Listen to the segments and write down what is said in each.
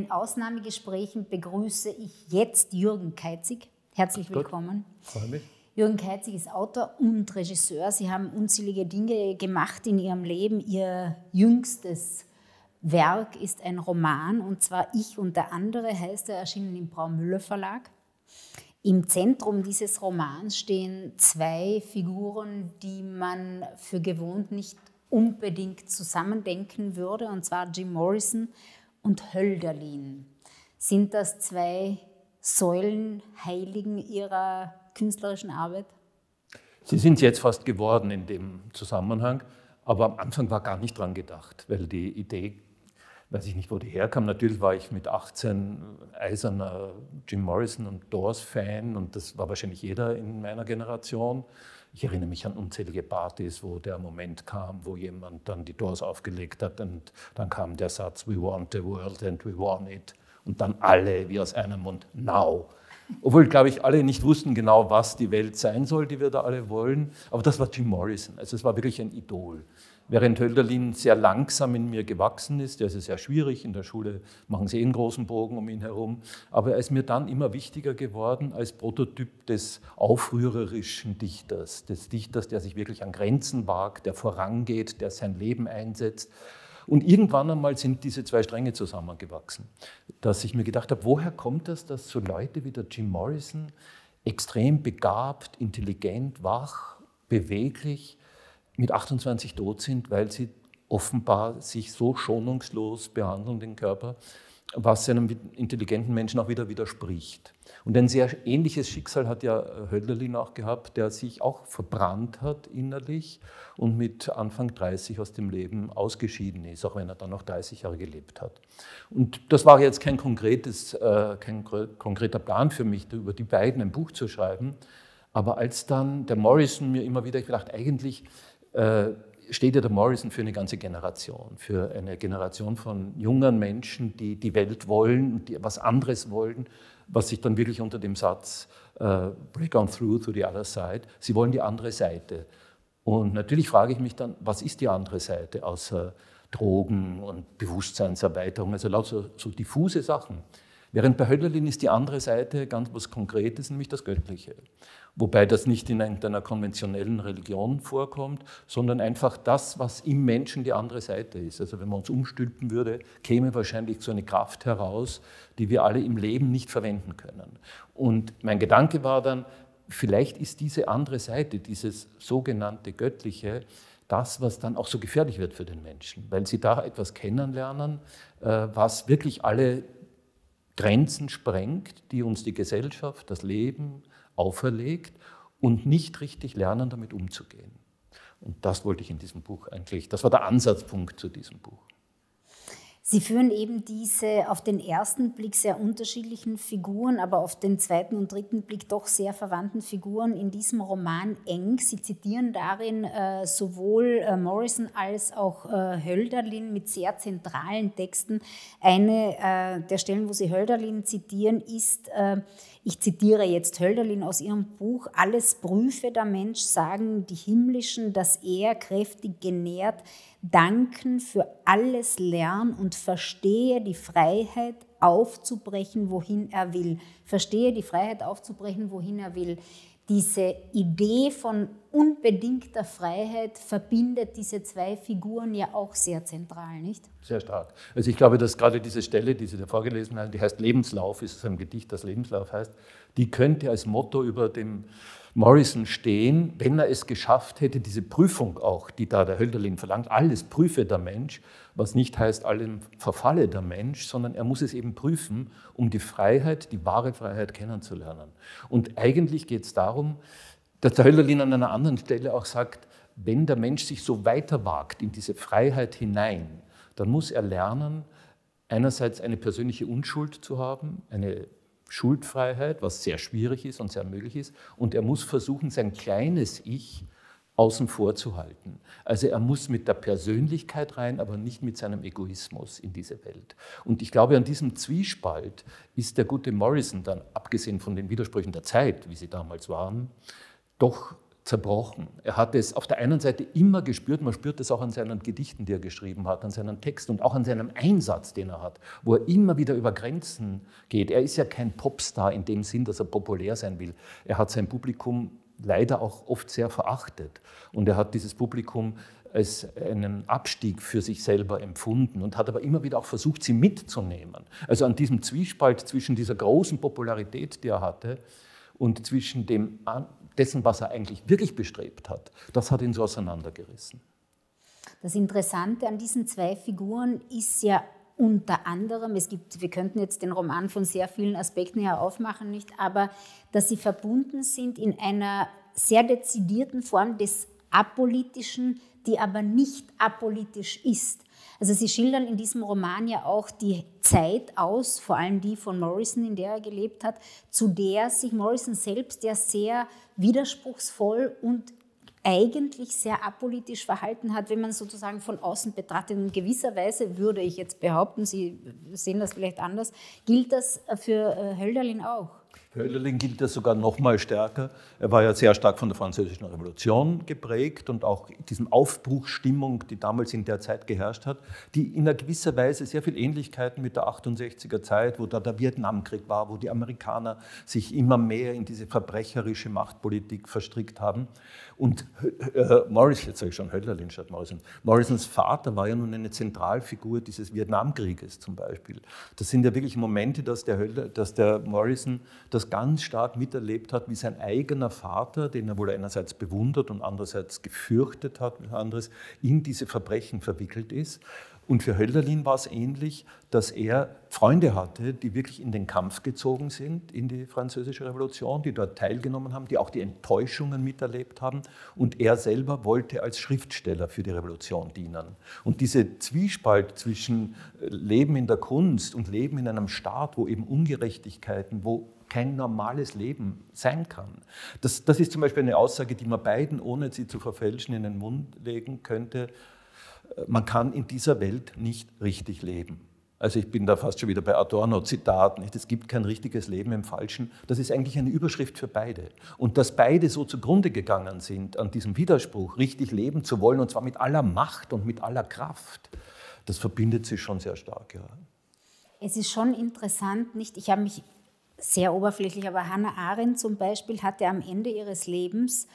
den Ausnahmegesprächen begrüße ich jetzt Jürgen Keitzig. Herzlich willkommen. Freue mich. Jürgen Keitzig ist Autor und Regisseur. Sie haben unzählige Dinge gemacht in Ihrem Leben. Ihr jüngstes Werk ist ein Roman, und zwar Ich und der andere, heißt er, erschienen im Braumüller Verlag. Im Zentrum dieses Romans stehen zwei Figuren, die man für gewohnt nicht unbedingt zusammendenken würde, und zwar Jim Morrison und Hölderlin. Sind das zwei Säulenheiligen Ihrer künstlerischen Arbeit? Sie sind es jetzt fast geworden in dem Zusammenhang, aber am Anfang war gar nicht dran gedacht, weil die Idee, weiß ich nicht, wo die herkam. Natürlich war ich mit 18 eiserner Jim Morrison und Doors-Fan, und das war wahrscheinlich jeder in meiner Generation. Ich erinnere mich an unzählige Partys, wo der Moment kam, wo jemand dann die Doors aufgelegt hat, und dann kam der Satz, "We want the world and we want it", und dann alle wie aus einem Mund, "Now". Obwohl, glaube ich, alle nicht wussten genau, was die Welt sein soll, die wir da alle wollen. Aber das war Jim Morrison, also es war wirklich ein Idol. Während Hölderlin sehr langsam in mir gewachsen ist, der ist sehr schwierig, in der Schule machen sie einen großen Bogen um ihn herum, aber er ist mir dann immer wichtiger geworden als Prototyp des aufrührerischen Dichters, des Dichters, der sich wirklich an Grenzen wagt, der vorangeht, der sein Leben einsetzt. Und irgendwann einmal sind diese zwei Stränge zusammengewachsen, dass ich mir gedacht habe, woher kommt das, dass so Leute wie der Jim Morrison extrem begabt, intelligent, wach, beweglich, mit 28 tot sind, weil sie offenbar sich so schonungslos behandeln, den Körper, was einem intelligenten Menschen auch wieder widerspricht. Und ein sehr ähnliches Schicksal hat ja Hölderlin auch gehabt, der sich auch verbrannt hat innerlich und mit Anfang 30 aus dem Leben ausgeschieden ist, auch wenn er dann noch 30 Jahre gelebt hat. Und das war jetzt kein konkreter Plan für mich, über die beiden ein Buch zu schreiben. Aber als dann der Morrison mir immer wieder gedacht, eigentlich steht ja der Morrison für eine ganze Generation, für eine Generation von jungen Menschen, die die Welt wollen, die was anderes wollen, was sich dann wirklich unter dem Satz "break on through to the other side", sie wollen die andere Seite. Und natürlich frage ich mich dann, was ist die andere Seite außer Drogen und Bewusstseinserweiterung, also lauter so diffuse Sachen. Während bei Hölderlin ist die andere Seite ganz was Konkretes, nämlich das Göttliche. Wobei das nicht in einer konventionellen Religion vorkommt, sondern einfach das, was im Menschen die andere Seite ist. Also wenn man uns umstülpen würde, käme wahrscheinlich so eine Kraft heraus, die wir alle im Leben nicht verwenden können. Und mein Gedanke war dann, vielleicht ist diese andere Seite, dieses sogenannte Göttliche, das, was dann auch so gefährlich wird für den Menschen, weil sie da etwas kennenlernen, was wirklich alle Grenzen sprengt, die uns die Gesellschaft, das Leben auferlegt, und nicht richtig lernen, damit umzugehen. Und das wollte ich in diesem Buch eigentlich, das war der Ansatzpunkt zu diesem Buch. Sie führen eben diese auf den ersten Blick sehr unterschiedlichen Figuren, aber auf den zweiten und dritten Blick doch sehr verwandten Figuren in diesem Roman eng. Sie zitieren darin sowohl Morrison als auch Hölderlin mit sehr zentralen Texten. Eine der Stellen, wo Sie Hölderlin zitieren, ist, ich zitiere jetzt Hölderlin aus ihrem Buch: "Alles prüfe der Mensch, sagen die Himmlischen, dass er kräftig genährt, danken für alles lern und verstehe die Freiheit aufzubrechen, wohin er will." Verstehe die Freiheit aufzubrechen, wohin er will. Diese Idee von unbedingter Freiheit verbindet diese zwei Figuren ja auch sehr zentral, nicht? Sehr stark. Also ich glaube, dass gerade diese Stelle, die Sie da vorgelesen haben, die heißt Lebenslauf, ist ein Gedicht, das Lebenslauf heißt, die könnte als Motto über dem Morrison stehen, wenn er es geschafft hätte, diese Prüfung auch, die da der Hölderlin verlangt, alles prüfe der Mensch, was nicht heißt, allem verfalle der Mensch, sondern er muss es eben prüfen, um die Freiheit, die wahre Freiheit kennenzulernen. Und eigentlich geht es darum, dass der Hölderlin an einer anderen Stelle auch sagt, wenn der Mensch sich so weiter wagt in diese Freiheit hinein, dann muss er lernen, einerseits eine persönliche Unschuld zu haben, eine Schuldfreiheit, was sehr schwierig ist und sehr möglich ist, und er muss versuchen, sein kleines Ich außen vor zu halten. Also er muss mit der Persönlichkeit rein, aber nicht mit seinem Egoismus in diese Welt. Und ich glaube, an diesem Zwiespalt ist der gute Morrison dann, abgesehen von den Widersprüchen der Zeit, wie sie damals waren, doch zerbrochen. Er hat es auf der einen Seite immer gespürt, man spürt es auch an seinen Gedichten, die er geschrieben hat, an seinen Texten und auch an seinem Einsatz, den er hat, wo er immer wieder über Grenzen geht. Er ist ja kein Popstar in dem Sinn, dass er populär sein will. Er hat sein Publikum leider auch oft sehr verachtet und er hat dieses Publikum als einen Abstieg für sich selber empfunden und hat aber immer wieder auch versucht, sie mitzunehmen. Also an diesem Zwiespalt zwischen dieser großen Popularität, die er hatte, und zwischen dessen, was er eigentlich wirklich bestrebt hat, das hat ihn so auseinandergerissen. Das Interessante an diesen zwei Figuren ist ja unter anderem, wir könnten jetzt den Roman von sehr vielen Aspekten her aufmachen, nicht, aber dass sie verbunden sind in einer sehr dezidierten Form des Apolitischen, die aber nicht apolitisch ist. Also Sie schildern in diesem Roman ja auch die Zeit aus, vor allem die von Morrison, in der er gelebt hat, zu der sich Morrison selbst ja sehr widerspruchsvoll und eigentlich sehr apolitisch verhalten hat, wenn man sozusagen von außen betrachtet. In gewisser Weise würde ich jetzt behaupten, Sie sehen das vielleicht anders, gilt das für Hölderlin auch? Für Hölderlin gilt das sogar noch mal stärker. Er war ja sehr stark von der Französischen Revolution geprägt und auch diesem Aufbruchsstimmung, die damals in der Zeit geherrscht hat, die in einer gewisser Weise sehr viel Ähnlichkeiten mit der 68er Zeit, wo da der Vietnamkrieg war, wo die Amerikaner sich immer mehr in diese verbrecherische Machtpolitik verstrickt haben. Und Morrison, jetzt sage ich schon Hölderlin statt Morrison, Morrisons Vater war ja nun eine Zentralfigur dieses Vietnamkrieges zum Beispiel. Das sind ja wirklich Momente, dass der Morrison das ganz stark miterlebt hat, wie sein eigener Vater, den er wohl einerseits bewundert und andererseits gefürchtet hat, in diese Verbrechen verwickelt ist. Und für Hölderlin war es ähnlich, dass er Freunde hatte, die wirklich in den Kampf gezogen sind, in die Französische Revolution, die dort teilgenommen haben, die auch die Enttäuschungen miterlebt haben. Und er selber wollte als Schriftsteller für die Revolution dienen. Und diese Zwiespalt zwischen Leben in der Kunst und Leben in einem Staat, wo eben Ungerechtigkeiten, wo kein normales Leben sein kann. Das ist zum Beispiel eine Aussage, die man beiden, ohne sie zu verfälschen, in den Mund legen könnte. Man kann in dieser Welt nicht richtig leben. Also ich bin da fast schon wieder bei Adorno-Zitat, nicht? Es gibt kein richtiges Leben im Falschen. Das ist eigentlich eine Überschrift für beide. Und dass beide so zugrunde gegangen sind an diesem Widerspruch, richtig leben zu wollen, und zwar mit aller Macht und mit aller Kraft, das verbindet sich schon sehr stark. Ja. Es ist schon interessant, nicht? Ich habe mich sehr oberflächlich, aber Hannah Arendt zum Beispiel hatte am Ende ihres Lebens,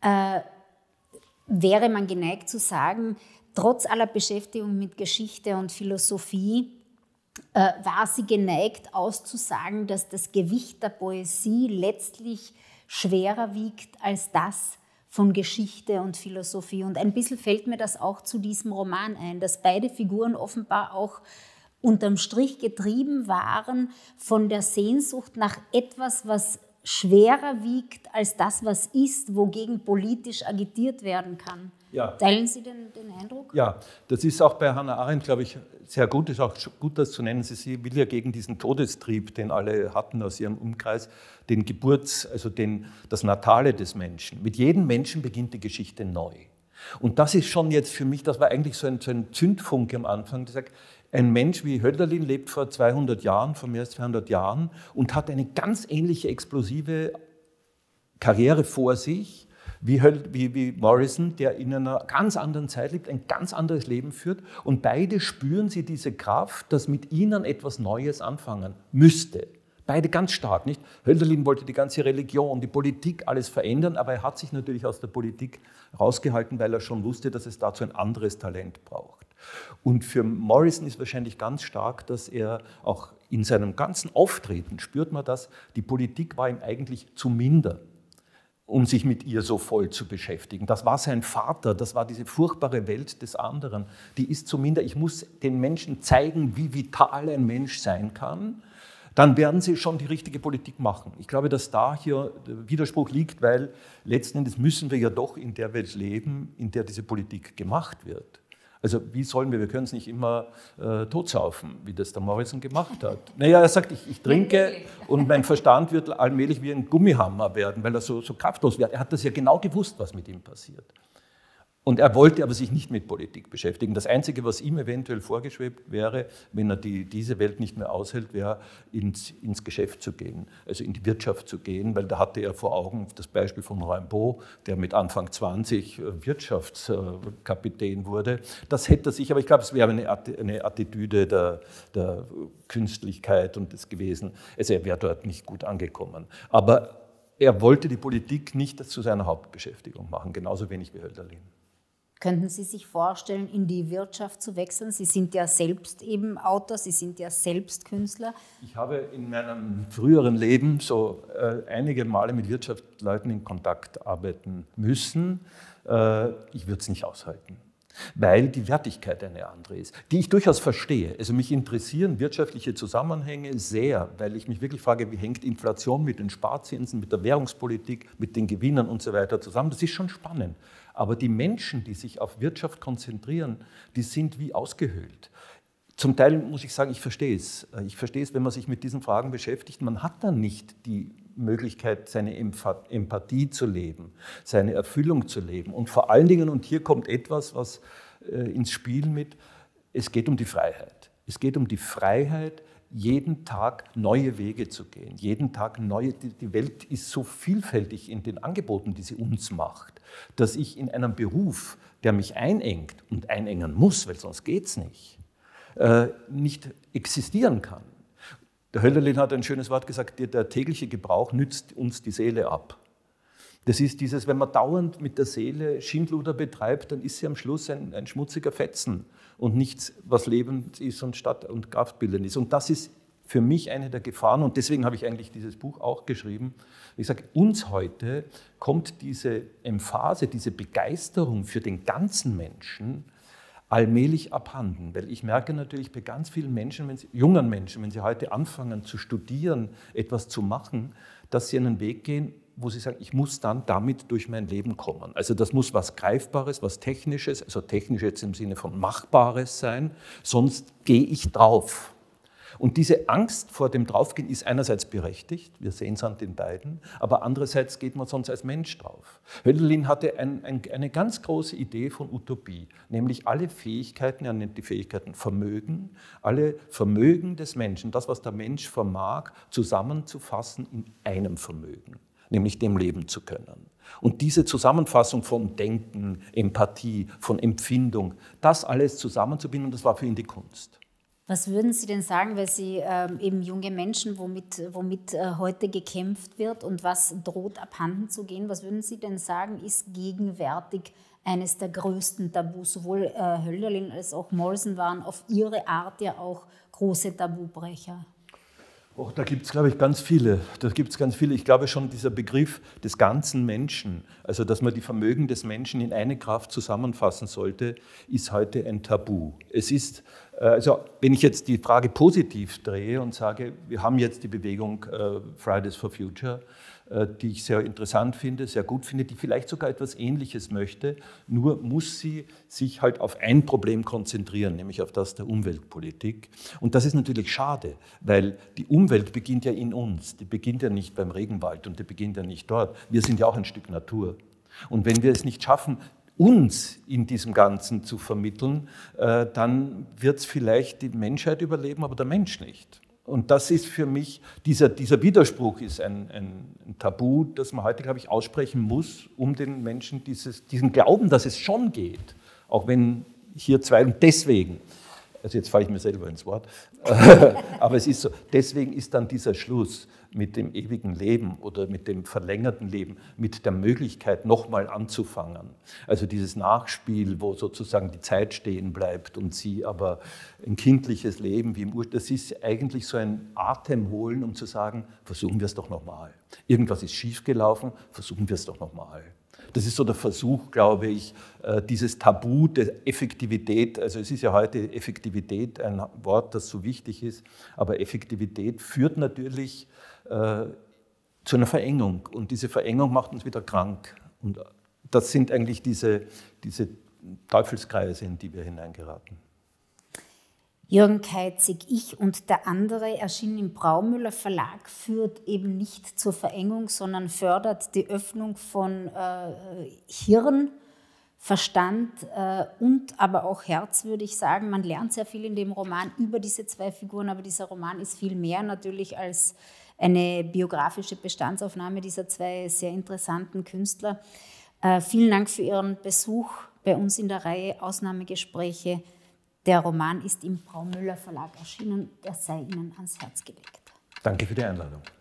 wäre man geneigt zu sagen, trotz aller Beschäftigung mit Geschichte und Philosophie war sie geneigt auszusagen, dass das Gewicht der Poesie letztlich schwerer wiegt als das von Geschichte und Philosophie. Und ein bisschen fällt mir das auch zu diesem Roman ein, dass beide Figuren offenbar auch unterm Strich getrieben waren von der Sehnsucht nach etwas, was schwerer wiegt als das, was ist, wogegen politisch agitiert werden kann. Ja. Teilen Sie den Eindruck? Ja, das ist auch bei Hannah Arendt, glaube ich, sehr gut. Es ist auch gut, das zu nennen. Sie will ja gegen diesen Todestrieb, den alle hatten aus ihrem Umkreis, den das Natale des Menschen. Mit jedem Menschen beginnt die Geschichte neu. Und das ist schon jetzt für mich, das war eigentlich so ein Zündfunke am Anfang, der sagt, ein Mensch wie Hölderlin lebt vor 200 Jahren, vor mehr als 200 Jahren und hat eine ganz ähnliche explosive Karriere vor sich, wie Morrison, der in einer ganz anderen Zeit lebt, ein ganz anderes Leben führt. Und beide spüren sie diese Kraft, dass mit ihnen etwas Neues anfangen müsste. Beide ganz stark, nicht? Hölderlin wollte die ganze Religion, die Politik, alles verändern, aber er hat sich natürlich aus der Politik rausgehalten, weil er schon wusste, dass es dazu ein anderes Talent braucht. Und für Morrison ist wahrscheinlich ganz stark, dass er auch in seinem ganzen Auftreten, spürt man das, die Politik war ihm eigentlich zu minder, um sich mit ihr so voll zu beschäftigen. Das war sein Vater, das war diese furchtbare Welt des anderen. Die ist zu minder. Ich muss den Menschen zeigen, wie vital ein Mensch sein kann. Dann werden sie schon die richtige Politik machen. Ich glaube, dass da hier der Widerspruch liegt, weil letzten Endes müssen wir ja doch in der Welt leben, in der diese Politik gemacht wird. Also wie sollen wir können es nicht immer totsaufen, wie das der Morrison gemacht hat. Naja, er sagt, ich trinke und mein Verstand wird allmählich wie ein Gummihammer werden, weil er so kraftlos wird. Er hat das ja genau gewusst, was mit ihm passiert. Und er wollte aber sich nicht mit Politik beschäftigen. Das Einzige, was ihm eventuell vorgeschwebt wäre, wenn er diese Welt nicht mehr aushält, wäre, ins Geschäft zu gehen, also in die Wirtschaft zu gehen, weil da hatte er vor Augen das Beispiel von Rimbaud, der mit Anfang 20 Wirtschaftskapitän wurde. Das hätte er sich, aber ich glaube, es wäre eine Attitüde der Künstlichkeit und das gewesen. Also er wäre dort nicht gut angekommen. Aber er wollte die Politik nicht zu seiner Hauptbeschäftigung machen, genauso wenig wie Hölderlin. Könnten Sie sich vorstellen, in die Wirtschaft zu wechseln? Sie sind ja selbst eben Autor, Sie sind ja selbst Künstler. Ich habe in meinem früheren Leben so einige Male mit Wirtschaftsleuten in Kontakt arbeiten müssen. Ich würde es nicht aushalten, weil die Wertigkeit eine andere ist, die ich durchaus verstehe. Also mich interessieren wirtschaftliche Zusammenhänge sehr, weil ich mich wirklich frage, wie hängt Inflation mit den Sparzinsen, mit der Währungspolitik, mit den Gewinnern und so weiter zusammen. Das ist schon spannend. Aber die Menschen, die sich auf Wirtschaft konzentrieren, die sind wie ausgehöhlt. Zum Teil muss ich sagen, ich verstehe es. Ich verstehe es, wenn man sich mit diesen Fragen beschäftigt. Man hat dann nicht die Möglichkeit, seine Empathie zu leben, seine Erfüllung zu leben. Und vor allen Dingen, und hier kommt etwas, was ins Spiel mit, es geht um die Freiheit. Es geht um die Freiheit, jeden Tag neue Wege zu gehen, jeden Tag neue. Die Welt ist so vielfältig in den Angeboten, die sie uns macht, dass ich in einem Beruf, der mich einengt und einengen muss, weil sonst geht es nicht existieren kann. Der Hölderlin hat ein schönes Wort gesagt, der tägliche Gebrauch nützt uns die Seele ab. Das ist dieses, wenn man dauernd mit der Seele Schindluder betreibt, dann ist sie am Schluss ein schmutziger Fetzen und nichts, was lebend ist und kraftbildend ist. Und das ist für mich eine der Gefahren und deswegen habe ich eigentlich dieses Buch auch geschrieben. Ich sage, uns heute kommt diese Emphase, diese Begeisterung für den ganzen Menschen allmählich abhanden, weil ich merke natürlich bei ganz vielen Menschen, jungen Menschen, wenn sie heute anfangen zu studieren, etwas zu machen, dass sie einen Weg gehen, wo sie sagen, ich muss dann damit durch mein Leben kommen. Also das muss was Greifbares, was Technisches, also technisch jetzt im Sinne von Machbares sein, sonst gehe ich drauf. Und diese Angst vor dem Draufgehen ist einerseits berechtigt, wir sehen es an den beiden, aber andererseits geht man sonst als Mensch drauf. Hölderlin hatte eine ganz große Idee von Utopie, nämlich alle Fähigkeiten, er nennt die Fähigkeiten Vermögen, alle Vermögen des Menschen, das, was der Mensch vermag, zusammenzufassen in einem Vermögen, nämlich dem leben zu können. Und diese Zusammenfassung von Denken, Empathie, von Empfindung, das alles zusammenzubinden, das war für ihn die Kunst. Was würden Sie denn sagen, weil Sie eben junge Menschen, womit heute gekämpft wird und was droht abhanden zu gehen, was würden Sie denn sagen, ist gegenwärtig eines der größten Tabus? Sowohl Hölderlin als auch Mollison waren auf ihre Art ja auch große Tabubrecher. Oh, da gibt es, glaube ich, ganz viele. Ich glaube schon, dieser Begriff des ganzen Menschen, also dass man die Vermögen des Menschen in eine Kraft zusammenfassen sollte, ist heute ein Tabu. Es ist, also wenn ich jetzt die Frage positiv drehe und sage, wir haben jetzt die Bewegung Fridays for Future, die ich sehr interessant finde, sehr gut finde, die vielleicht sogar etwas Ähnliches möchte, nur muss sie sich halt auf ein Problem konzentrieren, nämlich auf das der Umweltpolitik. Und das ist natürlich schade, weil die Umwelt beginnt ja in uns, die beginnt ja nicht beim Regenwald und die beginnt ja nicht dort. Wir sind ja auch ein Stück Natur. Und wenn wir es nicht schaffen, uns in diesem Ganzen zu vermitteln, dann wird es vielleicht die Menschheit überleben, aber der Mensch nicht. Und das ist für mich, dieser Widerspruch ist ein Tabu, das man heute, glaube ich, aussprechen muss, um den Menschen diesen Glauben, dass es schon geht, auch wenn hier zwei, und deswegen, also jetzt falle ich mir selber ins Wort, aber es ist so, deswegen ist dann dieser Schluss mit dem ewigen Leben oder mit dem verlängerten Leben, mit der Möglichkeit, nochmal anzufangen. Also dieses Nachspiel, wo sozusagen die Zeit stehen bleibt und sie aber ein kindliches Leben wie im Ursprung, das ist eigentlich so ein Atemholen, um zu sagen, versuchen wir es doch nochmal. Irgendwas ist schiefgelaufen, versuchen wir es doch nochmal. Das ist so der Versuch, glaube ich, dieses Tabu der Effektivität, also es ist ja heute Effektivität ein Wort, das so wichtig ist, aber Effektivität führt natürlich zu einer Verengung und diese Verengung macht uns wieder krank. Und das sind eigentlich diese Teufelskreise, in die wir hineingeraten. Jürgen Kaizig, Ich und der andere, erschienen im Braumüller Verlag, führt eben nicht zur Verengung, sondern fördert die Öffnung von Hirn Verstand und aber auch Herz, würde ich sagen. Man lernt sehr viel in dem Roman über diese zwei Figuren, aber dieser Roman ist viel mehr natürlich als eine biografische Bestandsaufnahme dieser zwei sehr interessanten Künstler. Vielen Dank für Ihren Besuch bei uns in der Reihe Ausnahmegespräche. Der Roman ist im Braumüller Verlag erschienen. Er sei Ihnen ans Herz gelegt. Danke für die Einladung.